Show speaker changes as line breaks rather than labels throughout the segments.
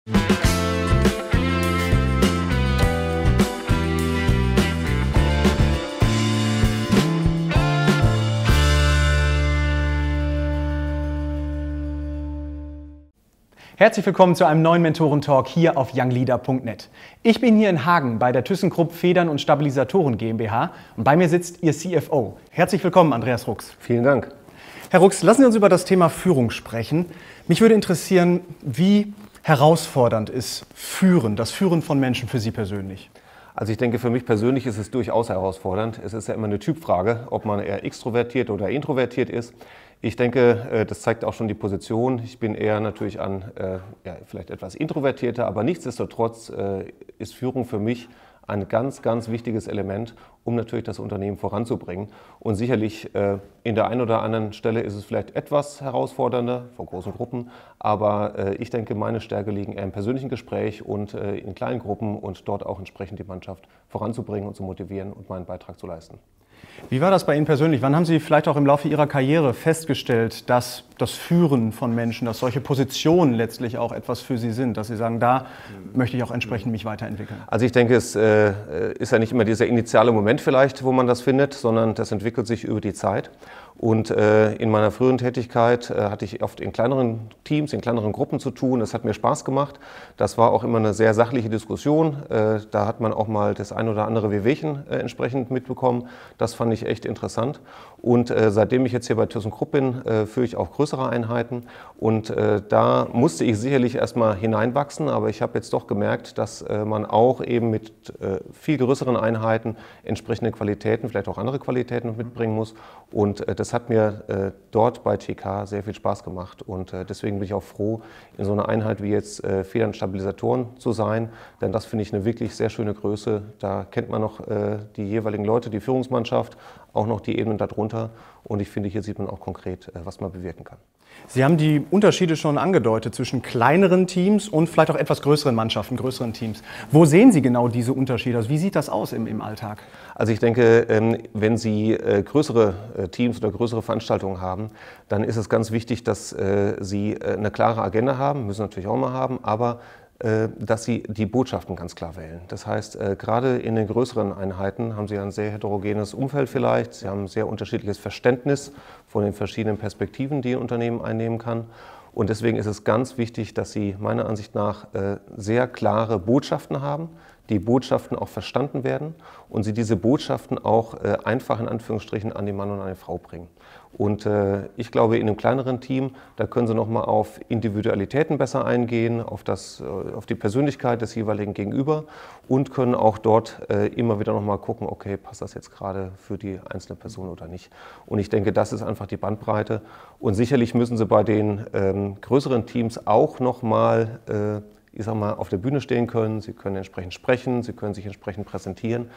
Herzlich willkommen zu einem neuen Mentoren-Talk hier auf youngleader.net. Ich bin hier in Hagen bei der ThyssenKrupp Federn und Stabilisatoren GmbH und bei mir sitzt Ihr CFO. Herzlich willkommen, Andreas Rux.
Vielen Dank.
Herr Rux, lassen Sie uns über das Thema Führung sprechen. Mich würde interessieren, wie herausfordernd ist das Führen von Menschen für Sie persönlich?
Also ich denke, für mich persönlich ist es durchaus herausfordernd. Es ist ja immer eine Typfrage, ob man eher extrovertiert oder introvertiert ist. Ich denke, das zeigt auch schon die Position. Ich bin eher natürlich vielleicht etwas introvertierter, aber nichtsdestotrotz ist Führung für mich ein ganz, ganz wichtiges Element, um natürlich das Unternehmen voranzubringen. Und sicherlich in der einen oder anderen Stelle ist es vielleicht etwas herausfordernder vor großen Gruppen, aber ich denke, meine Stärke liegen eher im persönlichen Gespräch und in kleinen Gruppen und dort auch entsprechend die Mannschaft voranzubringen und zu motivieren und meinen Beitrag zu leisten.
Wie war das bei Ihnen persönlich? Wann haben Sie vielleicht auch im Laufe Ihrer Karriere festgestellt, dass das Führen von Menschen, dass solche Positionen letztlich auch etwas für Sie sind, dass Sie sagen, da möchte ich auch entsprechend mich weiterentwickeln?
Also ich denke, es ist ja nicht immer dieser initiale Moment vielleicht, wo man das findet, sondern das entwickelt sich über die Zeit. Und in meiner früheren Tätigkeit hatte ich oft in kleineren Teams, in kleineren Gruppen zu tun. Das hat mir Spaß gemacht. Das war auch immer eine sehr sachliche Diskussion. Da hat man auch mal das ein oder andere Wehwehchen entsprechend mitbekommen. Das fand ich echt interessant. Und seitdem ich jetzt hier bei ThyssenKrupp bin, führe ich auch größere Einheiten. Und da musste ich sicherlich erstmal hineinwachsen. Aber ich habe jetzt doch gemerkt, dass man auch eben mit viel größeren Einheiten entsprechende Qualitäten, vielleicht auch andere Qualitäten mitbringen muss. Und das hat mir dort bei TK sehr viel Spaß gemacht und deswegen bin ich auch froh, in so einer Einheit wie jetzt Federn und Stabilisatoren zu sein, denn das finde ich eine wirklich sehr schöne Größe. Da kennt man noch die jeweiligen Leute, die Führungsmannschaft, auch noch die Ebenen darunter und ich finde, hier sieht man auch konkret, was man bewirken kann.
Sie haben die Unterschiede schon angedeutet zwischen kleineren Teams und vielleicht auch etwas größeren Mannschaften, größeren Teams. Wo sehen Sie genau diese Unterschiede? Also wie sieht das aus im Alltag?
Also ich denke, wenn Sie größere Teams oder größere Veranstaltungen haben, dann ist es ganz wichtig, dass Sie eine klare Agenda haben, müssen natürlich auch mal haben, aber dass Sie die Botschaften ganz klar wählen. Das heißt, gerade in den größeren Einheiten haben Sie ein sehr heterogenes Umfeld vielleicht, Sie haben ein sehr unterschiedliches Verständnis von den verschiedenen Perspektiven, die ein Unternehmen einnehmen kann. Und deswegen ist es ganz wichtig, dass Sie meiner Ansicht nach sehr klare Botschaften haben, die Botschaften auch verstanden werden und Sie diese Botschaften auch einfach in Anführungsstrichen an den Mann und an die Frau bringen. Und ich glaube, in einem kleineren Team, da können Sie nochmal auf Individualitäten besser eingehen, auf die Persönlichkeit des jeweiligen Gegenüber und können auch dort immer wieder nochmal gucken, okay, passt das jetzt gerade für die einzelne Person oder nicht. Und ich denke, das ist einfach die Bandbreite. Und sicherlich müssen Sie bei den größeren Teams auch nochmal auf der Bühne stehen können, Sie können entsprechend sprechen, Sie können sich entsprechend präsentieren.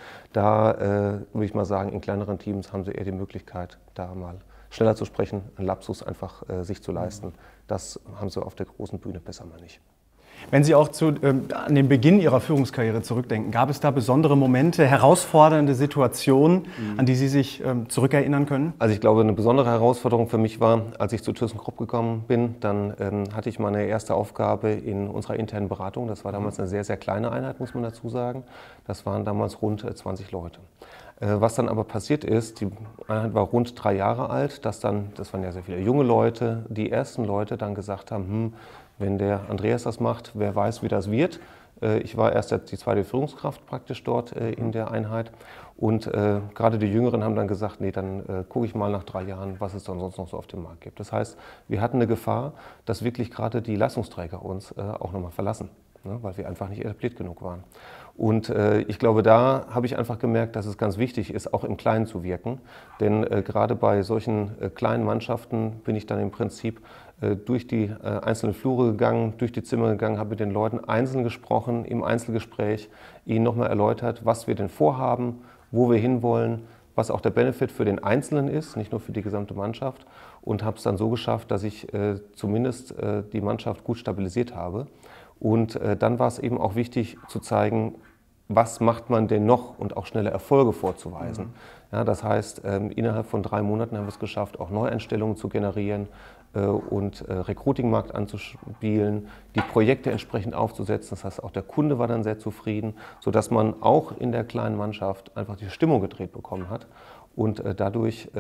Da würde ich mal sagen, in kleineren Teams haben Sie eher die Möglichkeit, da mal schneller zu sprechen, einen Lapsus einfach sich zu leisten. Das haben Sie auf der großen Bühne besser mal nicht.
Wenn Sie auch an den Beginn Ihrer Führungskarriere zurückdenken, gab es da besondere Momente, herausfordernde Situationen, an die Sie sich zurückerinnern können?
Also ich glaube, eine besondere Herausforderung für mich war, als ich zu ThyssenKrupp gekommen bin, dann hatte ich meine erste Aufgabe in unserer internen Beratung. Das war damals eine sehr, sehr kleine Einheit, muss man dazu sagen. Das waren damals rund 20 Leute. Was dann aber passiert ist, die Einheit war rund 3 Jahre alt, das waren ja sehr viele junge Leute, die ersten Leute dann gesagt haben, wenn der Andreas das macht, wer weiß, wie das wird. Ich war erst die zweite Führungskraft praktisch dort in der Einheit und gerade die Jüngeren haben dann gesagt, nee, dann gucke ich mal nach 3 Jahren, was es dann sonst noch so auf dem Markt gibt. Das heißt, wir hatten eine Gefahr, dass wirklich gerade die Leistungsträger uns auch nochmal verlassen, ne, weil wir einfach nicht etabliert genug waren. Und ich glaube, da habe ich einfach gemerkt, dass es ganz wichtig ist, auch im Kleinen zu wirken. Denn gerade bei solchen kleinen Mannschaften bin ich dann im Prinzip durch die einzelnen Flure gegangen, durch die Zimmer gegangen, habe mit den Leuten einzeln gesprochen, im Einzelgespräch, ihnen nochmal erläutert, was wir denn vorhaben, wo wir hinwollen, was auch der Benefit für den Einzelnen ist, nicht nur für die gesamte Mannschaft. Und habe es dann so geschafft, dass ich zumindest die Mannschaft gut stabilisiert habe. Und dann war es eben auch wichtig zu zeigen, was macht man denn noch und auch schnelle Erfolge vorzuweisen. Ja, das heißt, innerhalb von 3 Monaten haben wir es geschafft, auch Neueinstellungen zu generieren und Recruiting-Markt anzuspielen, die Projekte entsprechend aufzusetzen. Das heißt, auch der Kunde war dann sehr zufrieden, sodass man auch in der kleinen Mannschaft einfach die Stimmung gedreht bekommen hat und dadurch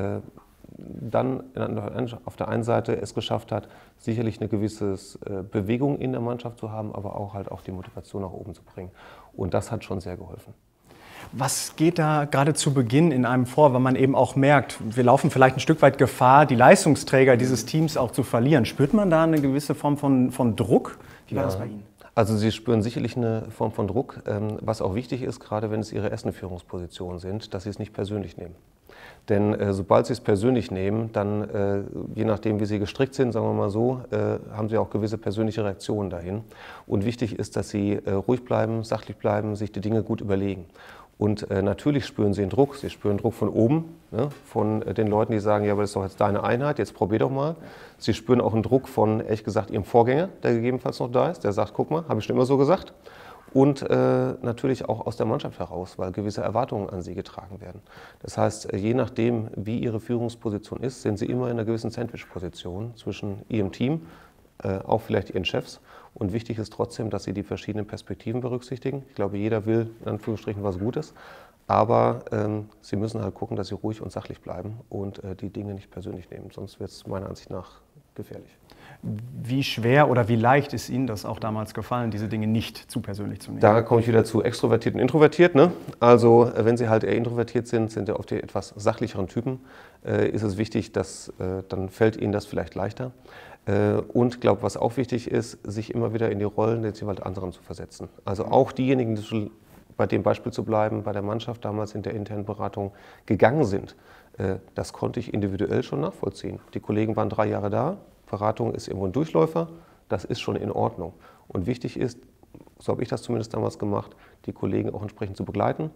dann auf der einen Seite es geschafft hat, sicherlich eine gewisse Bewegung in der Mannschaft zu haben, aber auch halt auch die Motivation nach oben zu bringen. Und das hat schon sehr geholfen.
Was geht da gerade zu Beginn in einem vor, wenn man eben auch merkt, wir laufen vielleicht ein Stück weit Gefahr, die Leistungsträger dieses Teams auch zu verlieren? Spürt man da eine gewisse Form von Druck? Wie war das bei Ihnen?
Also Sie spüren sicherlich eine Form von Druck, was auch wichtig ist, gerade wenn es Ihre ersten Führungspositionen sind, dass Sie es nicht persönlich nehmen. Denn sobald Sie es persönlich nehmen, dann, je nachdem wie Sie gestrickt sind, sagen wir mal so, haben Sie auch gewisse persönliche Reaktionen dahin. Und wichtig ist, dass Sie ruhig bleiben, sachlich bleiben, sich die Dinge gut überlegen. Und natürlich spüren Sie den Druck. Sie spüren Druck von oben, ne, von den Leuten, die sagen, ja, aber das ist doch jetzt deine Einheit, jetzt probier doch mal. Sie spüren auch einen Druck von, ehrlich gesagt, Ihrem Vorgänger, der gegebenenfalls noch da ist, der sagt, guck mal, habe ich schon immer so gesagt. Und natürlich auch aus der Mannschaft heraus, weil gewisse Erwartungen an Sie getragen werden. Das heißt, je nachdem, wie Ihre Führungsposition ist, sind Sie immer in einer gewissen Sandwich-Position zwischen Ihrem Team, auch vielleicht Ihren Chefs. Und wichtig ist trotzdem, dass Sie die verschiedenen Perspektiven berücksichtigen. Ich glaube, jeder will in Anführungsstrichen was Gutes. Aber Sie müssen halt gucken, dass Sie ruhig und sachlich bleiben und die Dinge nicht persönlich nehmen. Sonst wird es meiner Ansicht nach gefährlich.
Wie schwer oder wie leicht ist Ihnen das auch damals gefallen, diese Dinge nicht zu persönlich zu nehmen?
Da komme ich wieder zu extrovertiert und introvertiert. Ne? Also wenn Sie halt eher introvertiert sind ja oft die etwas sachlicheren Typen, ist es wichtig, dass dann fällt Ihnen das vielleicht leichter. Und ich glaube, was auch wichtig ist, sich immer wieder in die Rollen der jeweils anderen zu versetzen. Also auch diejenigen, die bei dem Beispiel zu bleiben, bei der Mannschaft damals in der internen Beratung gegangen sind, das konnte ich individuell schon nachvollziehen. Die Kollegen waren 3 Jahre da, Beratung ist irgendwo ein Durchläufer, das ist schon in Ordnung. Und wichtig ist, so habe ich das zumindest damals gemacht, die Kollegen auch entsprechend zu begleiten,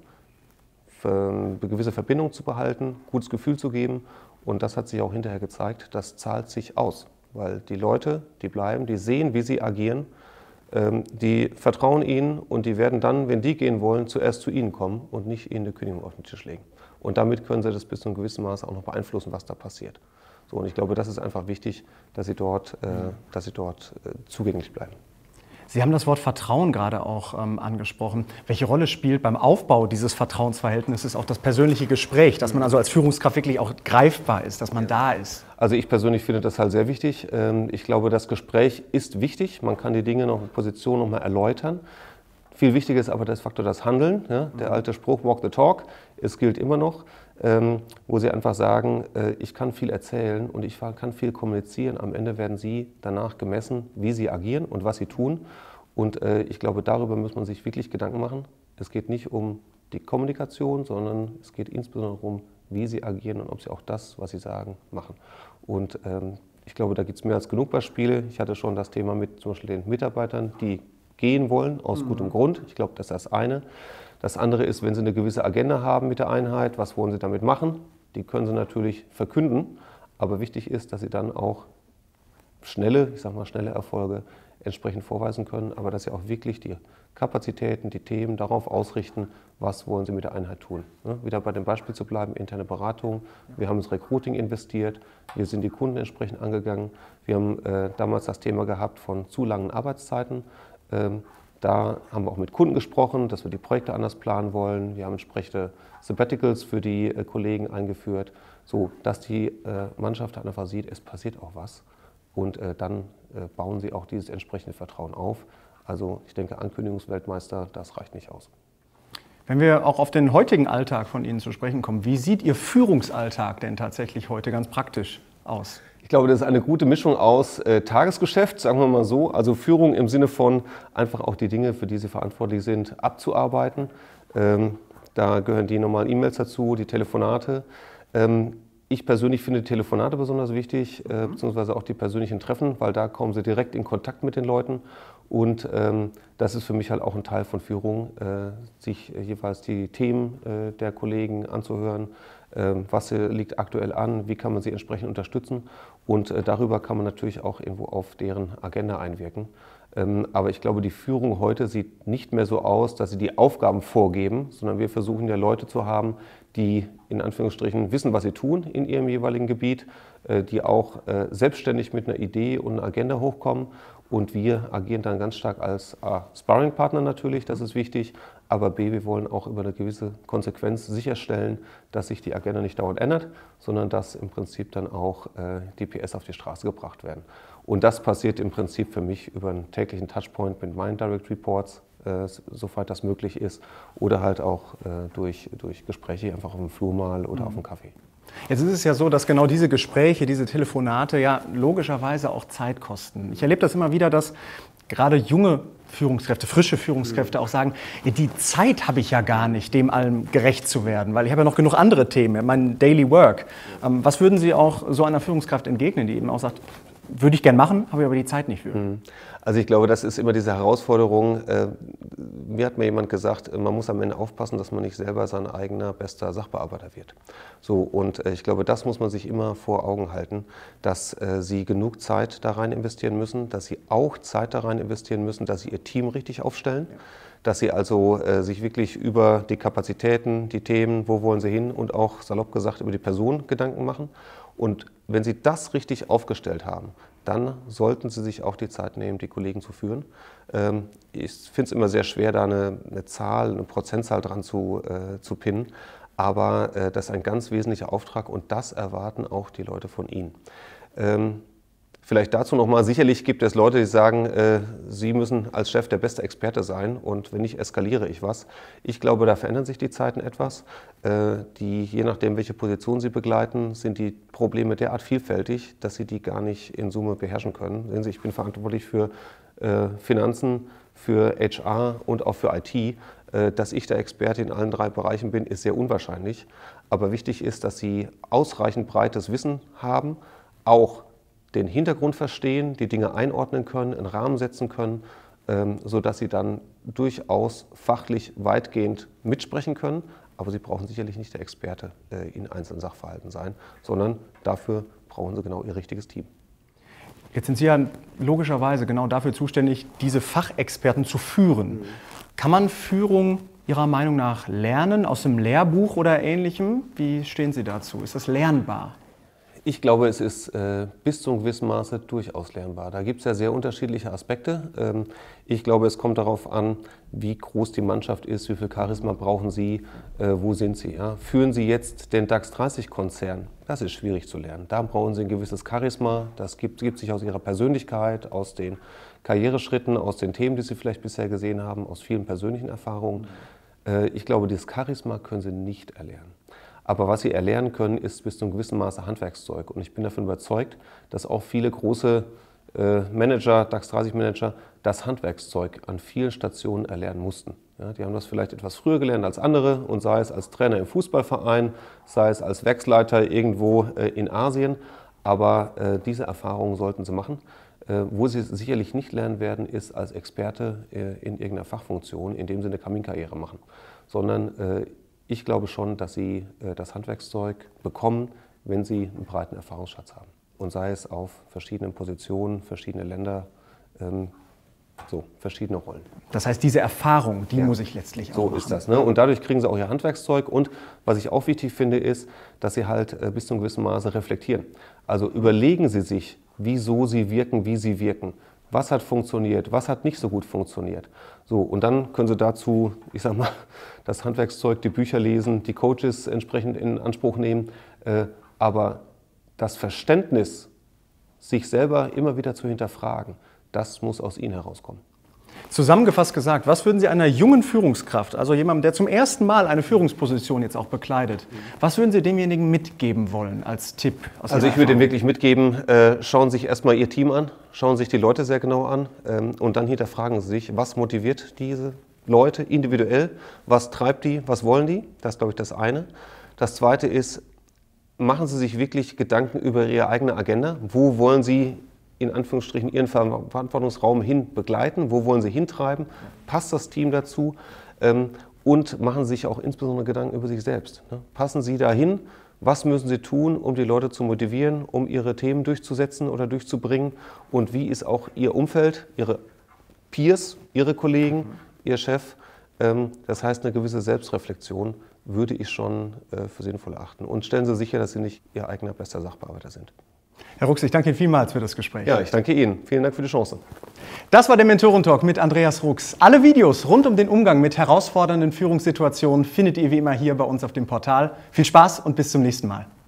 eine gewisse Verbindung zu behalten, gutes Gefühl zu geben. Und das hat sich auch hinterher gezeigt, das zahlt sich aus. Weil die Leute, die bleiben, die sehen, wie sie agieren, die vertrauen ihnen und die werden dann, wenn die gehen wollen, zuerst zu ihnen kommen und nicht ihnen eine Kündigung auf den Tisch legen. Und damit können sie das bis zu einem gewissen Maß auch noch beeinflussen, was da passiert. So, und ich glaube, das ist einfach wichtig, dass sie dort zugänglich bleiben.
Sie haben das Wort Vertrauen gerade auch angesprochen. Welche Rolle spielt beim Aufbau dieses Vertrauensverhältnisses auch das persönliche Gespräch, dass man also als Führungskraft wirklich auch greifbar ist, dass man da ist?
Also ich persönlich finde das halt sehr wichtig. Ich glaube, das Gespräch ist wichtig. Man kann die Dinge noch in Position noch mal erläutern. Viel wichtiger ist aber das Faktor das Handeln. Ja? Der alte Spruch, walk the talk, es gilt immer noch, wo Sie einfach sagen, ich kann viel erzählen und ich kann viel kommunizieren. Am Ende werden Sie danach gemessen, wie Sie agieren und was Sie tun. Und ich glaube, darüber muss man sich wirklich Gedanken machen. Es geht nicht um die Kommunikation, sondern es geht insbesondere darum, wie Sie agieren und ob Sie auch das, was Sie sagen, machen. Und ich glaube, da gibt es mehr als genug Beispiele. Ich hatte schon das Thema mit zum Beispiel den Mitarbeitern, die gehen wollen, aus gutem Grund. Ich glaube, das ist das eine. Das andere ist, wenn Sie eine gewisse Agenda haben mit der Einheit, was wollen Sie damit machen? Die können Sie natürlich verkünden, aber wichtig ist, dass Sie dann auch schnelle Erfolge entsprechend vorweisen können, aber dass Sie auch wirklich die Kapazitäten, die Themen darauf ausrichten, was wollen Sie mit der Einheit tun. Wieder bei dem Beispiel zu bleiben, interne Beratung. Wir haben ins Recruiting investiert, wir sind die Kunden entsprechend angegangen. Wir haben damals das Thema gehabt von zu langen Arbeitszeiten. Da haben wir auch mit Kunden gesprochen, dass wir die Projekte anders planen wollen. Wir haben entsprechende Sabbaticals für die Kollegen eingeführt, so dass die Mannschaft einfach sieht, es passiert auch was. Und dann bauen sie auch dieses entsprechende Vertrauen auf. Also ich denke, Ankündigungsweltmeister, das reicht nicht aus.
Wenn wir auch auf den heutigen Alltag von Ihnen zu sprechen kommen, wie sieht Ihr Führungsalltag denn tatsächlich heute ganz praktisch aus?
Ich glaube, das ist eine gute Mischung aus Tagesgeschäft, sagen wir mal so, also Führung im Sinne von einfach auch die Dinge, für die Sie verantwortlich sind, abzuarbeiten. Da gehören die normalen E-Mails dazu, die Telefonate. Ich persönlich finde Telefonate besonders wichtig, beziehungsweise auch die persönlichen Treffen, weil da kommen Sie direkt in Kontakt mit den Leuten. Und das ist für mich halt auch ein Teil von Führung, sich jeweils die Themen der Kollegen anzuhören. Was liegt aktuell an, wie kann man sie entsprechend unterstützen und darüber kann man natürlich auch irgendwo auf deren Agenda einwirken. Aber ich glaube, die Führung heute sieht nicht mehr so aus, dass sie die Aufgaben vorgeben, sondern wir versuchen ja Leute zu haben, die in Anführungsstrichen wissen, was sie tun in ihrem jeweiligen Gebiet, die auch selbstständig mit einer Idee und einer Agenda hochkommen. Und wir agieren dann ganz stark als Sparringpartner natürlich, das ist wichtig, aber B, wir wollen auch über eine gewisse Konsequenz sicherstellen, dass sich die Agenda nicht dauernd ändert, sondern dass im Prinzip dann auch die PS auf die Straße gebracht werden. Und das passiert im Prinzip für mich über einen täglichen Touchpoint mit meinen Direct Reports, soweit das möglich ist, oder halt auch durch Gespräche einfach auf dem Flur mal oder auf dem Kaffee.
Jetzt ist es ja so, dass genau diese Gespräche, diese Telefonate ja logischerweise auch Zeit kosten. Ich erlebe das immer wieder, dass gerade junge Führungskräfte, frische Führungskräfte auch sagen, die Zeit habe ich ja gar nicht, dem allem gerecht zu werden, weil ich habe ja noch genug andere Themen, mein Daily Work. Was würden Sie auch so einer Führungskraft entgegnen, die eben auch sagt, würde ich gern machen, habe ich aber die Zeit nicht für?
Also ich glaube, das ist immer diese Herausforderung. Mir hat mir jemand gesagt, man muss am Ende aufpassen, dass man nicht selber sein eigener bester Sachbearbeiter wird. So, und ich glaube, das muss man sich immer vor Augen halten, dass Sie genug Zeit da rein investieren müssen, dass Sie auch Zeit da rein investieren müssen, dass Sie Ihr Team richtig aufstellen, dass Sie also sich wirklich über die Kapazitäten, die Themen, wo wollen Sie hin und auch salopp gesagt über die Person Gedanken machen. Und wenn Sie das richtig aufgestellt haben, dann sollten Sie sich auch die Zeit nehmen, die Kollegen zu führen. Ich finde es immer sehr schwer, da eine Zahl, eine Prozentzahl dran zu pinnen, aber das ist ein ganz wesentlicher Auftrag und das erwarten auch die Leute von Ihnen. Vielleicht dazu nochmal, sicherlich gibt es Leute, die sagen, Sie müssen als Chef der beste Experte sein und wenn nicht, eskaliere ich was. Ich glaube, da verändern sich die Zeiten etwas. Je nachdem, welche Position Sie begleiten, sind die Probleme derart vielfältig, dass Sie die gar nicht in Summe beherrschen können. Sehen Sie, ich bin verantwortlich für Finanzen, für HR und auch für IT. Dass ich der Experte in allen 3 Bereichen bin, ist sehr unwahrscheinlich. Aber wichtig ist, dass Sie ausreichend breites Wissen haben, auch den Hintergrund verstehen, die Dinge einordnen können, einen Rahmen setzen können, sodass Sie dann durchaus fachlich weitgehend mitsprechen können. Aber Sie brauchen sicherlich nicht der Experte in einzelnen Sachverhalten sein, sondern dafür brauchen Sie genau Ihr richtiges Team.
Jetzt sind Sie ja logischerweise genau dafür zuständig, diese Fachexperten zu führen. Kann man Führung Ihrer Meinung nach lernen, aus dem Lehrbuch oder Ähnlichem? Wie stehen Sie dazu? Ist das lernbar?
Ich glaube, es ist bis zu einem gewissen Maße durchaus lernbar. Da gibt es ja sehr unterschiedliche Aspekte. Ich glaube, es kommt darauf an, wie groß die Mannschaft ist, wie viel Charisma brauchen Sie, wo sind Sie. Ja? Führen Sie jetzt den DAX 30-Konzern? Das ist schwierig zu lernen. Da brauchen Sie ein gewisses Charisma. Das gibt sich aus Ihrer Persönlichkeit, aus den Karriereschritten, aus den Themen, die Sie vielleicht bisher gesehen haben, aus vielen persönlichen Erfahrungen. Ich glaube, dieses Charisma können Sie nicht erlernen. Aber was Sie erlernen können, ist bis zu einem gewissen Maße Handwerkszeug. Und ich bin davon überzeugt, dass auch viele große Manager, DAX 30 Manager, das Handwerkszeug an vielen Stationen erlernen mussten. Ja, die haben das vielleicht etwas früher gelernt als andere und sei es als Trainer im Fußballverein, sei es als Werksleiter irgendwo in Asien. Aber diese Erfahrungen sollten Sie machen. Wo Sie sicherlich nicht lernen werden, ist als Experte in irgendeiner Fachfunktion, indem Sie eine Kaminkarriere machen, sondern ich glaube schon, dass Sie das Handwerkszeug bekommen, wenn Sie einen breiten Erfahrungsschatz haben. Und sei es auf verschiedenen Positionen, verschiedene Länder, verschiedene Rollen.
Das heißt, diese Erfahrung, die muss ich letztlich auch machen.
So ist das. Ne? Und dadurch kriegen Sie auch Ihr Handwerkszeug. Und was ich auch wichtig finde, ist, dass Sie halt bis zu einem gewissen Maße reflektieren. Also überlegen Sie sich, wieso Sie wirken, wie Sie wirken. Was hat funktioniert, was hat nicht so gut funktioniert. So, und dann können Sie dazu, ich sag mal, das Handwerkszeug, die Bücher lesen, die Coaches entsprechend in Anspruch nehmen. Aber das Verständnis, sich selber immer wieder zu hinterfragen, das muss aus Ihnen herauskommen.
Zusammengefasst gesagt, was würden Sie einer jungen Führungskraft, also jemandem, der zum ersten Mal eine Führungsposition jetzt auch bekleidet, was würden Sie demjenigen mitgeben wollen als Tipp?
Also ich würde Ihnen wirklich mitgeben, schauen Sie sich erstmal Ihr Team an, schauen Sie sich die Leute sehr genau an und dann hinterfragen Sie sich, was motiviert diese Leute individuell, was treibt die, was wollen die? Das ist, glaube ich, das eine. Das zweite ist, machen Sie sich wirklich Gedanken über Ihre eigene Agenda. Wo wollen Sie in Anführungsstrichen Ihren Verantwortungsraum hin begleiten? Wo wollen Sie hintreiben? Passt das Team dazu? Und machen Sie sich auch insbesondere Gedanken über sich selbst. Passen Sie dahin? Was müssen Sie tun, um die Leute zu motivieren, um ihre Themen durchzusetzen oder durchzubringen? Und wie ist auch Ihr Umfeld, Ihre Peers, Ihre Kollegen, Ihr Chef. Das heißt, eine gewisse Selbstreflexion würde ich schon für sinnvoll erachten. Und stellen Sie sicher, dass Sie nicht Ihr eigener bester Sachbearbeiter sind.
Herr Rux, ich danke Ihnen vielmals für das Gespräch.
Ja, ich danke Ihnen. Vielen Dank für die Chance.
Das war der Mentorentalk mit Andreas Rux. Alle Videos rund um den Umgang mit herausfordernden Führungssituationen findet ihr wie immer hier bei uns auf dem Portal. Viel Spaß und bis zum nächsten Mal.